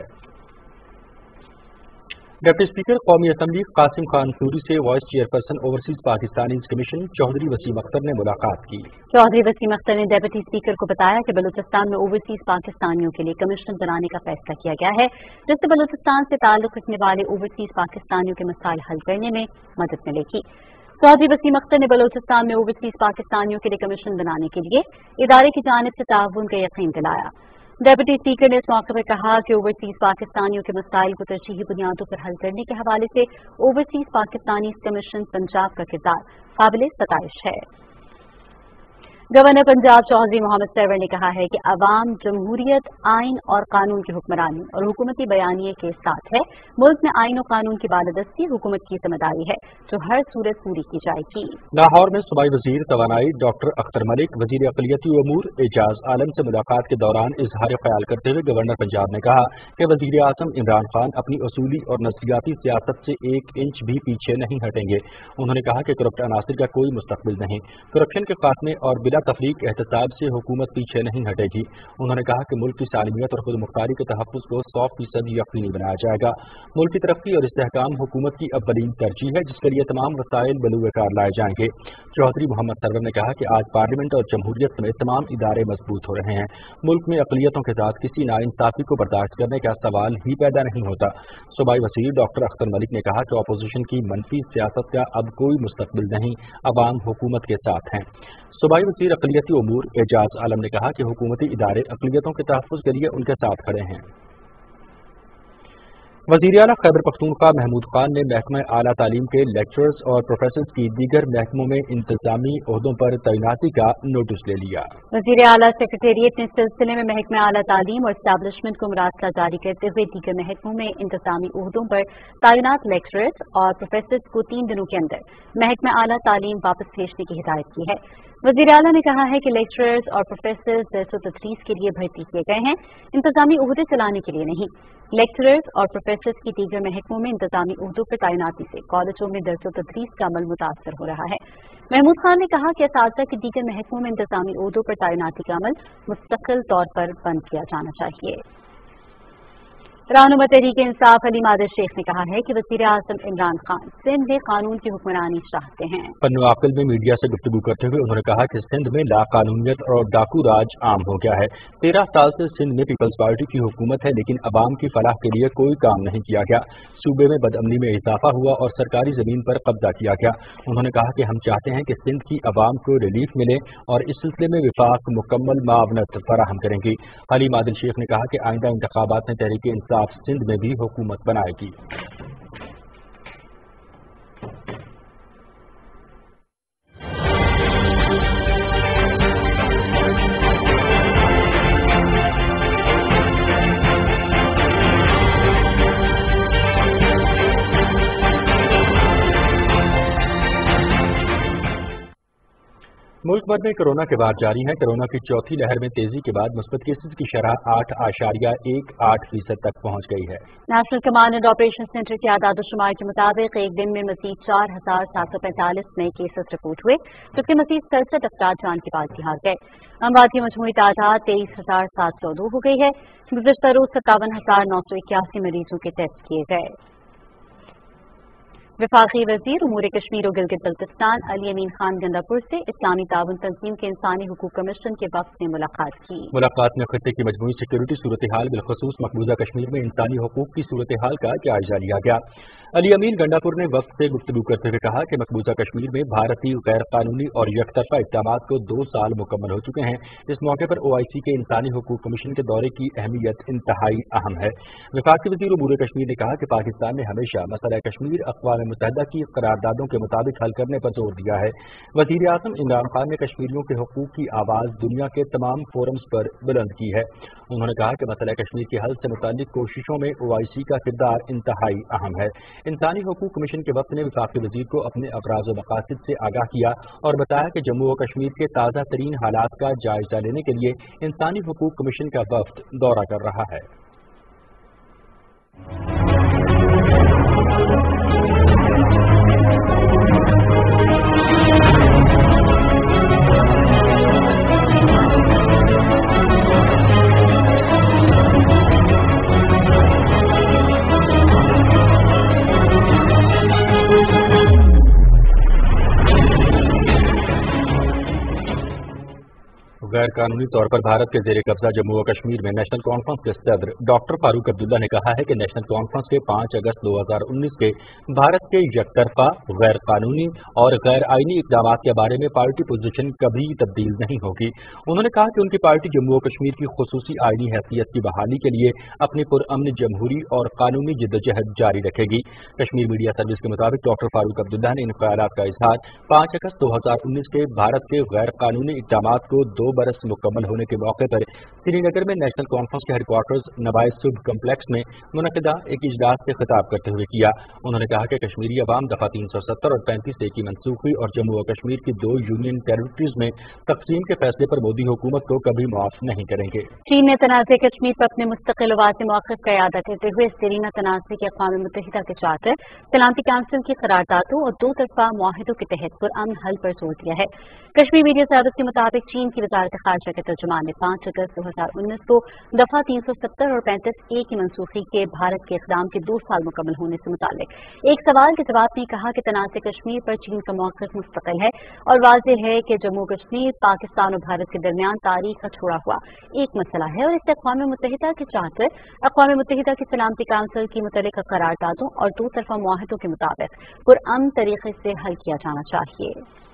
डिप्टी स्पीकर कौमी असम्बली कासिम खान सूरी से vice chairperson overseas Pakistanis commission Chaudhry Waseem Akhtar ने मुलाकात की। चौधरी वसीम अख्तर ने डिप्टी स्पीकर को बताया कि बलूचिस्तान में ओवरसीज पाकिस्तानियों के लिए कमीशन बनाने का फैसला किया गया है, जिससे बलूचिस्तान से ताल्लुक रखने वाले ओवरसीज पाकिस्तानियों के मसाइल हल करने में मदद मिलेगी। चौधरी वसीम अख्तर ने बलूचिस्तान में ओवरसीज पाकिस्तानियों के लिए कमीशन बनाने के लिए इदारे की जानिब से ताउन का यकीन दिलाया। डिप्टी स्पीकर ने इस मौके पर कहा कि ओवरसीज पाकिस्तानियों के मसाइल को तरजीही बुनियादों पर हल करने के हवाले से ओवरसीज पाकिस्तानी कमीशन पंजाब का किरदार काबिल सताइश है। गवर्नर पंजाब चौधरी मोहम्मद सरवर ने कहा है कि अवाम जमहूरियत, आइन और कानून की हुक्मरानी और हुकूमती बयानिए के साथ है। मुल्क में आइन और कानून की बालादस्ती हुकूमत की जिम्मेदारी है, जो हर सूरत पूरी की जाएगी। लाहौर में सूबाई वजीर तवानाई डॉक्टर अख्तर मलिक वजीर अक़लियती उमूर एजाज आलम से मुलाकात के दौरान इजहार ख्याल करते हुए गवर्नर पंजाब ने कहा कि वजीर आज़म इमरान खान अपनी असूली और नज़रियाती सियासत से एक इंच भी पीछे नहीं हटेंगे। उन्होंने कहा कि करप्ट अनासिर का कोई मुस्तकबिल नहीं। करप्शन के खात्मे और बिला तफरीक एहतसाब से हुकूमत पीछे नहीं हटेगी। उन्होंने कहा कि मुल्क की सालमियत और खुद मुख्तारी के तहफ़्फ़ुज़ को सौ फीसद यकीनी बनाया जाएगा। मुल्क की तरक्की और इस्तेहकाम हुकूमत की अव्वलीन तरजीह है, जिसके लिए तमाम वसाइल बलूएकार लाए जाएंगे। चौधरी मोहम्मद सरवर ने कहा कि आज पार्लियामेंट और जमहूरियत समेत तमाम इदारे मजबूत हो रहे हैं। मुल्क में अक़लियतों के साथ किसी नाइंसाफ़ी को बर्दाश्त करने का सवाल ही पैदा नहीं होता। सूबाई वज़ीर डॉक्टर अख्तर मलिक ने कहा कि अपोजिशन की मनफी सियासत का अब कोई मुस्तकबिल नहीं, अवाम हुकूमत के साथ हैं। सूबाई वज़ीर अक़लियती उमूर एजाज आलम ने कहा कि हुकूमती इदारे अक़लियतों के तहफ़्फ़ुज़ के लिए उनके साथ खड़े हैं। वज़ीर आला खैबर पख्तूनख्वा महमूद खान ने महकमा आला तालीम के लेक्चरर्स और प्रोफेसर्स की दीगर महकमों में इंतजामी ओहदों पर तैनाती का नोटिस ले लिया। वज़ीर आला सेक्रेटेरिएट ने इस सिलसिले में महकमा आला तालीम और एस्टैब्लिशमेंट को मुरासला जारी करते हुए दीगर महकमों में इंतजामी ओहदों पर तैनात लेक्चरर्स और प्रोफेसर्स को तीन दिनों के अंदर महकमा आला तालीम वापस भेजने की हिदायत की है। वज़ीर आला ने कहा है कि लेक्चरर्स और प्रोफेसर्स दस सौ तदरीस के लिए भर्ती किए गए हैं, इंतजामी ओहदे चलाने के लिए नहीं। लेक्चरर्स और प्रोफेसर्स की दीगर महकमों में इंतजामी ओहदों पर तैनाती से कॉलेजों में दर्स व तदरीस का अमल मुतासर हो रहा है। महमूद खान ने कहा कि असातिज़ा की दीगर महकमों में इंतजामी ओहदों पर तैनाती का अमल मुस्तकिल तौर पर बंद किया जाना चाहिए। रहनुमा तहरीक इंसाफ अली मादर शेख ने कहा है कि वज़ीर आज़म इमरान खान सिंध में कानून की हुक्मरानी चाहते हैं। पन्नू आकिल में मीडिया से गुफ्तगू करते हुए उन्होंने कहा कि सिंध में लाकानूनियत और डाकू राज आम हो गया है। तेरह साल से सिंध में पीपल्स पार्टी की हुकूमत है, लेकिन अवाम की फलाह के लिए कोई काम नहीं किया गया। सूबे में बदअमनी में इजाफा हुआ और सरकारी जमीन पर कब्जा किया गया। उन्होंने कहा कि हम चाहते हैं कि सिंध की अवाम को रिलीफ मिले और इस सिलसिले में विफाक मुकम्मल मावनत फराहम करेंगी। अली मादिल शेख ने कहा कि आइंदा इंतखाबात में तहरीक इंसाफ सिंध में भी हुकूमत बनाएगी। मुल्क भर में कोरोना के बाद जारी है। कोरोना की चौथी लहर में तेजी के बाद मुस्बत केसेज की शरह आठ आशारिया एक आठ फीसद तक पहुंच गई है। National command and operation centre के आदाद शुमार के मुताबिक एक दिन में मजीद चार हजार सात सौ पैंतालीस नए केसेस रिपोर्ट हुए, जबकि मजीद सड़सठ अफराद जान की बाजी हार गए। अमवात की मजमूई तादाद तेईस हजार सात सौ दो हो गई है। गुज़श्ता रोज सत्तावन हजार नौ सौ इक्यासी मरीजों के टेस्ट किए गए। वफाकी वजीर उमूर कश्मीर और गिलगित बल्तिस्तान अली अमीन खान गंडापुर से इस्लामी ताउन तंजीम के इंसानी हुकूक कमीशन के वक्त ने मुलाकात की। मुलाकात में खत्ते की मजमूई सिक्योरिटी सूरत हाल बिलखसूस मकबूजा कश्मीर में इंसानी हुकूक की सूरत हाल का जायजा लिया गया। अली अमीन गंडापुर ने वक्त से गुफ्तगू करते हुए कहा कि मकबूजा कश्मीर में भारतीय गैर कानूनी और यकतरफा इक़दामात को दो साल मुकम्मल हो चुके हैं। इस मौके पर ओ आई सी के इंसानी हुकूक कमीशन के दौरे की अहमियत इंतहाई अहम है। वफाकी वज़ीर उमूर कश्मीर ने कहा कि पाकिस्तान ने हमेशा मसला कश्मीर अक़वाम मुत्तहिदा की करारदादों के मुताबिक हल करने पर जोर दिया है। वज़ीर आज़म इमरान खान ने कश्मीरियों के हुकूक की आवाज़ दुनिया के तमाम फोरम्स पर बुलंद की है। उन्होंने कहा कि मसला कश्मीर के हल से मुताल्लिक कोशिशों में ओ आई सी का किरदार इंतहाई अहम है। इंसानी हुकूक कमीशन के वक्त ने वफाकी वज़ीर को अपने अफराज़ व मकासिद से आगाह किया और बताया कि जम्मू व कश्मीर के ताज़ा तरीन हालात का जायजा लेने के लिए इंसानी हुकूक कमीशन का वफ्द दौरा कर रहा है। गैर कानूनी तौर पर भारत के जेर कब्जा जम्मू व कश्मीर में नेशनल कॉन्फ्रेंस के सदर डॉक्टर फारूक अब्दुल्ला ने कहा है कि नेशनल कॉन्फ्रेंस के पाँच अगस्त दो हजार उन्नीस के भारत के यकतरफा गैर कानूनी और गैर आईनी इक़दाम के बारे में पार्टी पोजीशन कभी तब्दील नहीं होगी। उन्होंने कहा कि उनकी पार्टी जम्मू व कश्मीर की खुसूसी आईनी हैसियत की बहाली के लिए अपनी पुरअमन जमहूरी और कानूनी जिद्दोजहद जारी रखेगी। कश्मीर मीडिया सर्विस के मुताबिक डॉक्टर फारूक अब्दुल्ला ने इन ख्यालात का इजहार पाँच अगस्त दो हजार उन्नीस के भारत के गैर कानूनी इक़दाम को दो बरस मुकम्मल होने के मौके पर श्रीनगर में नेशनल कॉन्फ्रेंस के हेडक्वार्टर्स नवाइज सुब कम्प्लेक्स में मुनक़िदा एक इजलास से खिताब करते हुए किया। उन्होंने कहा कि कश्मीरी अवाम दफा तीन सौ सत्तर और पैंतीस ए की मनसूखी और जम्मू व कश्मीर की दो यूनियन टेरिटरीज में तकसीम के फैसले पर मोदी हुकूमत को कभी माफ नहीं करेंगे। चीन ने तनाज़े कश्मीर पर अपने मुस्तकिल वाज़ेह मौक़िफ़ का इआदा करते हुए ज़रीना तनाज़े के अक़वाम मुत्तहिदा के चार्टर सलामती काउंसिल की करारदादों और दो तरफा मुआहिदों के तहत पुरअमन हल पर जोर दिया है। कश्मीर मीडिया सर्विस के मुताबिक चीन की वज़ारत ख़ारजा के तर्जुमान ने पाँच अगस्त दो हजार उन्नीस को दफा तीन सौ सत्तर और पैंतीस ए की मनसूखी के भारत के इक़दाम के दो साल मुकम्मल होने से मुतालिक एक सवाल के जवाब में कहा कि तनाज़े कश्मीर पर चीन का मौक़िफ़ मुस्तक़िल है और वाज़ेह है कि जम्मू कश्मीर पाकिस्तान और भारत के दरमियान तारीख का छोड़ा हुआ एक मसला है और इसे अक़वाम मुत्तहिदा के चार्टर, अक़वाम मुत्तहिदा की सलामती काउंसिल की मुतल्लिक़ करारदादों और दो तरफा मुआहिदों के मुताबिक पुरअमन तरीक़े से हल किया जाना चाहिए।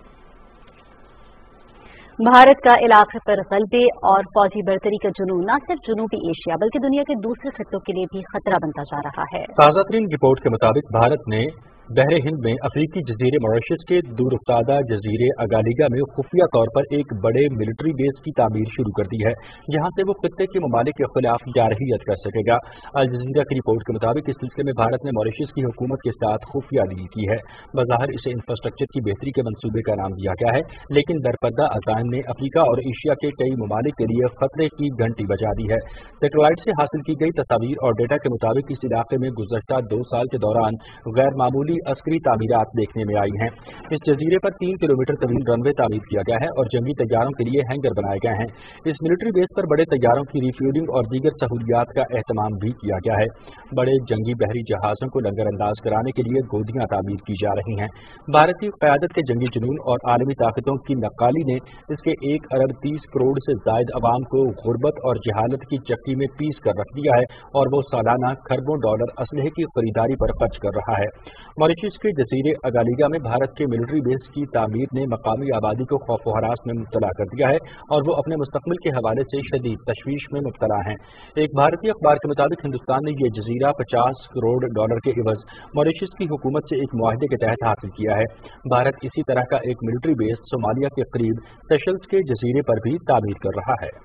भारत का इलाके पर गलबे और फौजी बरतरी का जुनून न सिर्फ जनूबी एशिया बल्कि दुनिया के दूसरे खित्तों के लिए भी खतरा बनता जा रहा है। ताज़ा तरीन रिपोर्ट के मुताबिक भारत ने बहरे हिंद में अफ्रीकी जजीरे मॉरिशस के दूर उफ्तादा जजीरे अगालिगा में खुफिया तौर पर एक बड़े मिलिट्री बेस की तामीर शुरू कर दी है, जहां से वो खित्ते के ममालिक के खिलाफ जारहियत कर सकेगा। अल जजीरा की रिपोर्ट के मुताबिक इस सिलसिले में भारत ने मॉरिशस की हुकूमत के साथ खुफिया डील की है। बज़ाहिर इसे इंफ्रास्ट्रक्चर की बेहतरी के मंसूबे का नाम दिया गया है, लेकिन दरपर्दा अज़ाइम ने अफ्रीका और एशिया के कई ममालिक के लिए खतरे की घंटी बजा दी है। सेटेलाइट से हासिल की गई तस्वीर और डेटा के मुताबिक इस इलाके में गुज़श्ता दो साल के दौरान गैर मामूली सी अस्करी तामीरात देखने में आई हैं। इस जजीरे पर तीन किलोमीटर तवील रनवे तामीर किया गया है और जंगी तैयारों के लिए हैंगर बनाए गए हैं। इस मिलिट्री बेस पर बड़े तैयारों की रिफ्यूलिंग और दीगर सहूलियात का एहतमाम भी किया गया है। बड़े जंगी बहरी जहाज़ों को लंगर अंदाज कराने के लिए गोदियां तामीर की जा रही हैं। भारतीय क़यादत के जंगी जुनून और आलमी ताकतों की नक्काली ने इसके एक अरब तीस करोड़ से जायद अवाम को गुर्बत और जहालत की चक्की में पीस कर रख दिया है और वो सालाना खरबों डॉलर असलहे की खरीदारी पर खर्च कर रहा है। मॉरिशस के जजीरे अगालिगा में भारत के मिलिट्री बेस की तामीर ने मकामी आबादी को खौफ व हरास में मुब्तला कर दिया है और वो अपने मुस्तकबिल के हवाले से शदीद तशवीश में मुब्तला हैं। एक भारतीय अखबार के मुताबिक हिंदुस्तान ने यह जजीरा पचास करोड़ डॉलर के इवज मॉरिशस की हुकूमत से एक मुआहदे के तहत हासिल किया है। भारत इसी तरह का एक मिलिट्री बेस सोमालिया के करीब सेशल्स के जजीरे पर भी तामीर कर रहा है।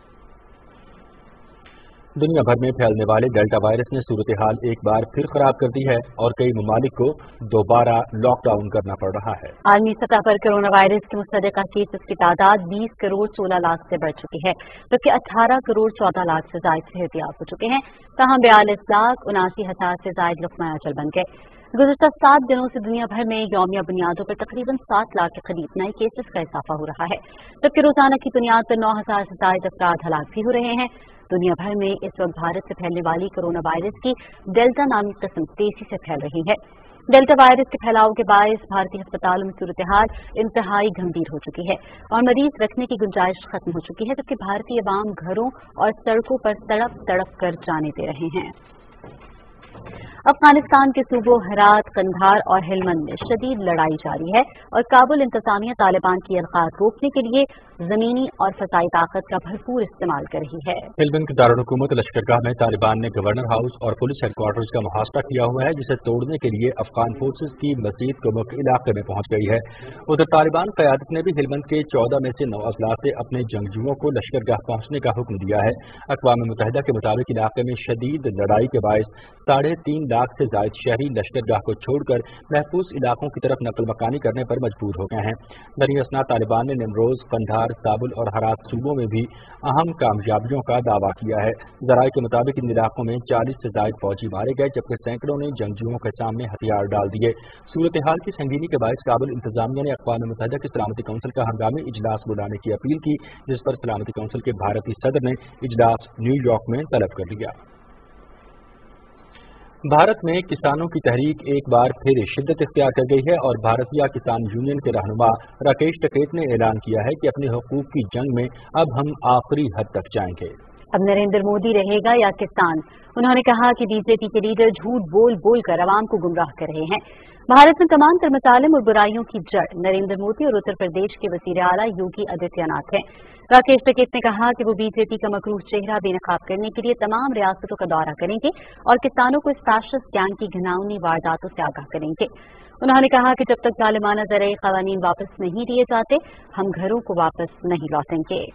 दुनिया भर में फैलने वाले डेल्टा वायरस ने सूरत हाल एक बार फिर खराब कर दी है और कई ममालिक को दोबारा लॉकडाउन करना पड़ रहा है। आलमी सतह पर कोरोना वायरस के मुस्तदिका केसेस की तादाद बीस करोड़ सोलह लाख से बढ़ चुकी है, जबकि अठारह करोड़ चौदह लाख से जायद सेहतियाब हो चुके हैं। तहम बयालीस लाख उनासी हजार से जायद लुक़मा अजल बन गए। गुज़श्ता सात दिनों से दुनिया भर में यौमिया बुनियादों पर तकरीबन सात लाख के करीब नए केसेस का इजाफा हो रहा है, जबकि रोजाना की बुनियाद पर नौ हजार से जायद अफराद हलाक भी हो रहे हैं। दुनिया भर में इस वक्त भारत से फैलने वाली कोरोना वायरस की डेल्टा नामी किस्म तेजी से फैल रही है। डेल्टा वायरस के फैलाव के बायस भारतीय अस्पतालों में सूरत हाल इंतहाई गंभीर हो चुकी है और मरीज रखने की गुंजाइश खत्म हो चुकी है, जबकि भारतीय अवाम घरों और सड़कों पर तड़प तड़प कर जाने दे रहे हैं। अफगानिस्तान के सूबों हेरात, कंधार और हेलमंद में शदीद लड़ाई जारी है और काबुल इंतजामिया तालिबान की अलगात रोकने के लिए जमीनी और फसाई ताकत का भरपूर इस्तेमाल कर रही है। हेलमंद के दारुल-हुकूमत लश्करगाह में तालिबान ने गवर्नर हाउस और पुलिस हेडक्वार्टर्स का मुहासरा किया हुआ है, जिसे तोड़ने के लिए अफगान फोर्सेज की मजीद कुमक इलाके में पहुंच गई है। उधर तालिबान क़यादत ने भी हेलमंद के चौदह में से नौ अजला से अपने जंगजुओं को लश्करगाह पहुंचने का हुक्म दिया है। अक़वाम मुत्तहिदा के मुताबिक इलाके में शदीद लड़ाई के बायस साढ़े तीन लाख से जायद शहरी लश्करगाह को छोड़कर महफूज इलाकों की तरफ नकल मकानी करने पर मजबूर हो गए हैं। दरमियान असना तालिबान ने निमरोज, कंधार, काबुल और हरात सूबों में भी अहम कामयाबियों का दावा किया है। जराये के मुताबिक इन इलाकों में चालीस से जायद फौजी मारे गए, जबकि सैकड़ों ने जंगजुओं के सामने हथियार डाल दिए। सूरत हाल की संगीनी के बायस काबुल इंतजामिया ने अक़वाम मुत्तहिदा की सलामती कौंसिल का हंगामी इजलास बुलाने की अपील की, जिस पर सलामती कौंसिल के भारतीय सदर ने इजलास न्यूयॉर्क में तलब कर लिया। भारत में किसानों की तहरीक एक बार फिर शिद्दत इख्तियार कर गई है और भारतीय किसान यूनियन के रहनुमा राकेश टिकैत ने ऐलान किया है कि अपने हुकूक की जंग में अब हम आखिरी हद तक जाएंगे। अब नरेंद्र मोदी रहेगा या किसान? उन्होंने कहा कि बीजेपी के लीडर झूठ बोल बोल कर आवाम को गुमराह कर रहे हैं। भारत में तमाम तर मसालिम और बुराइयों की जड़ नरेंद्र मोदी और उत्तर प्रदेश के वज़ीर आला योगी आदित्यनाथ हैं। राकेश टिकैत ने कहा कि वो बीजेपी का मकरूह चेहरा बेनकाब करने के लिए तमाम रियासतों का दौरा करेंगे और किसानों को इस फाशिस्ट गैंग की घिनौनी वारदातों से आगाह करेंगे। उन्होंने कहा कि जब तक जालिमाना ज़राए क़वानीन वापस नहीं दिए जाते, हम घरों को वापस नहीं लौटेंगे।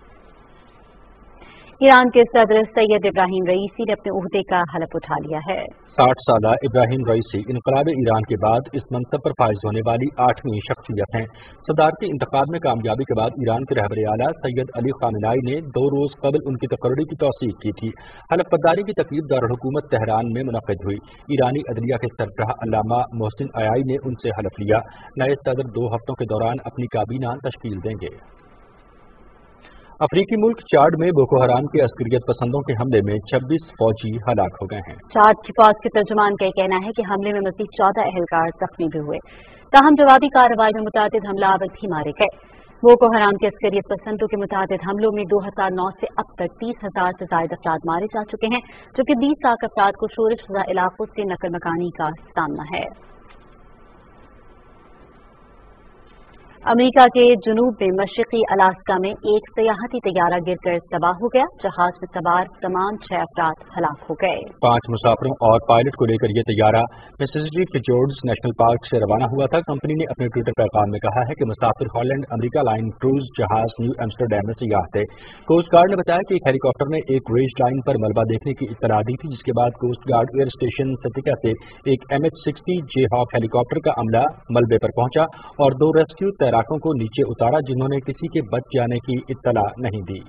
ईरान के सदर सैयद इब्राहिम रईसी ने अपने ओहदे का हलफ उठा लिया है। साठ साल इब्राहिम रईसी इनकलाब ईरान के बाद इस मनसब पर फाइज होने वाली आठवीं शख्सियत हैं। सदारती इंतखाब में कामयाबी के बाद ईरान के रहबर आला सैयद अली खामेनेई ने दो रोज कबल उनकी तकर्री की तौसीक की थी। हलफ बर्दारी की तकरीब दारुल हुकूमत तेहरान में मुनक़िद हुई। ईरानी अदलिया के सरबराह अल्लामा मोहसिन अयाई ने उनसे हलफ लिया। नए सदर दो हफ्तों के दौरान अपनी काबीना तश्कील देंगे। अफ्रीकी मुल्क चाड में बोको हराम के अस्करियत पसंदों के हमले में छब्बीस फौजी हलाक हो गए हैं। चाड की फौज के तर्जुमान का कहना है कि हमले में मजीद चौदह अहलकार जख्मी भी हुए। ताहम जवाबी कार्रवाई में मुतादिद हमलावर भी मारे गए। बोको हराम के अस्करियत पसंदों के मुतादिद हमलों में दो हजार नौ से अब तक तीस हजार से ज्यादा अफराद मारे जा चुके हैं, जबकि बीस लाख अफराद को शोरश ज़दा इलाकों से नकल मकानी का सामना है। अमेरिका के जुनूब में मशरकी अलास्का में एक सयाहती तैयारा गिरकर तबाह हो गया। जहाज में सवार तमाम छह अफराद हलाक हो गए। पांच मुसाफिरों और पायलट को लेकर यह तैयारा मिसिसिपी फिट्जजेराल्ड नेशनल पार्क से रवाना हुआ था। कंपनी ने अपने ट्विटर पैगाम में कहा है कि मुसाफिर हॉलैंड अमेरिका लाइन क्रूज जहाज न्यू एम्स्टरडैम में तैयार थे। कोस्ट गार्ड ने बताया कि एक हेलीकॉप्टर ने एक रेज लाइन पर मलबा देखने की इत्तला दी थी, जिसके बाद coast guard air station Sitka से एक M H sixty J Hawk helicopter का अमला मलबे पर पहुंचा और दो रेस्क्यू तैराकों को नीचे उतारा, जिन्होंने किसी के बच जाने की इत्तला नहीं दी।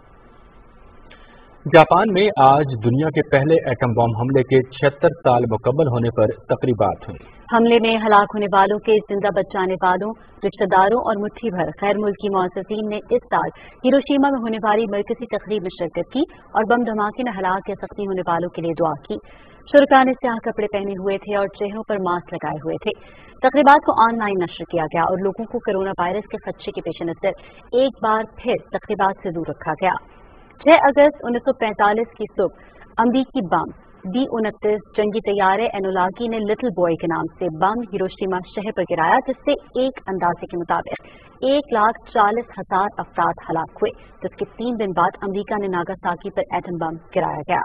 जापान में आज दुनिया के पहले एटम बम हमले के छिहत्तर साल मुकम्मल होने पर तकरीबात हुई। हमले में हलाक होने वालों के जिंदा बच जाने वालों, रिश्तेदारों और मुट्ठी भर गैर मुल्की मुअज़्ज़ज़ीन ने इस साल हिरोशिमा में होने वाली मरकजी तकरीब में शिरकत की और बम धमाके में हलाक या जख्मी होने वालों के लिए दुआ की। शुरका ने स्याह कपड़े पहने हुए थे और चेहरों पर मास्क लगाए हुए थे। तकरीबात को ऑनलाइन नश्र किया गया और लोगों को कोरोना वायरस के खदशे के पेश नज़र एक बार फिर तकरीबात से दूर रखा गया। छह अगस्त उन्नीस सौ पैंतालीस की सुबह अमरीकी बम डी उनतीस जंगी तैयारे एनोलागी ने लिटिल बॉय के नाम से बम हिरोशिमा शहर पर गिराया, जिससे एक अंदाजे के मुताबिक एक लाख चालीस हजार अफराद हलाक हुए, जिसके तीन दिन बाद अमरीका ने नागासाकी पर एटम बम गिराया गया।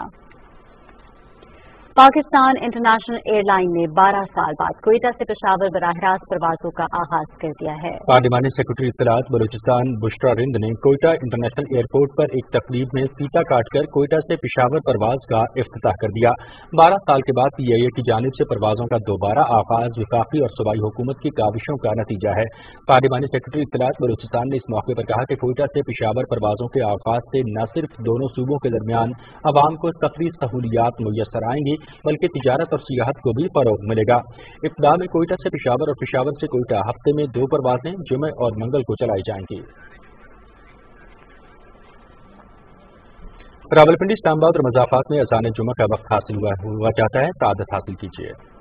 पाकिस्तान इंटरनेशनल एयरलाइन ने बारह साल बाद कोयटा से पेशावर बराह रास्त परवाजों का आगाज कर दिया है। पार्लिमानी सेक्रेटरी इत्तलात बलूचिस्तान बुशरा रिंद ने कोयटा इंटरनेशनल एयरपोर्ट पर एक तकरीब में फीता काटकर कोयटा से पेशावर परवाज का इफ्तिताह कर दिया। बारह साल के बाद पी आई ए की जानिब से परवाजों का दोबारा आगाज वफाकी और सूबाई हुकूमत की काविशों का नतीजा है। पार्लिमानी सेक्रेटरी इत्तलात बलूचिस्तान ने इस मौके पर कहा कि कोयटा से पेशावर परवाजों के आगाज से न सिर्फ दोनों सूबों के दरमियान अवाम को सफरी सहूलियात मुयसर आएंगी, बल्कि तिजारत और सियाहत को भी फरोग मिलेगा। इब्तिदा में कोयटा से पेशावर और पेशावर से कोयटा हफ्ते में दो परवाजें जुमे और मंगल को चलाई जाएंगी। रावलपिंडी, इस्लामाबाद और मज़ाफात में अज़ान जुमा का वक्त हासिल हुआ हुआ जाता है। सादत हासिल कीजिए।